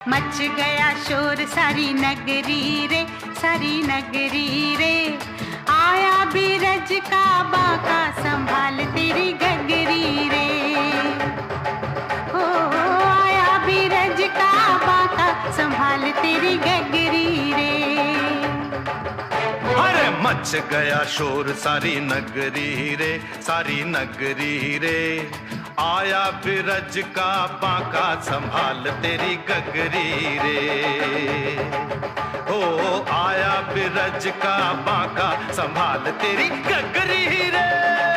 Much गया शोर सारी नगरी रे, सारी नगरी रे। आया बीरज का बाका संभाल तेरी गगरी रे। हो आया बीरज का बाका संभाल तेरी गगरी रे। अरे मच गया शोर सारी नगरी रे, सारी नगरी रे। आया बिरज का बांका संभाल तेरी गगरी रे। हो आया बिरज का बांका संभाल तेरी गगरी रे।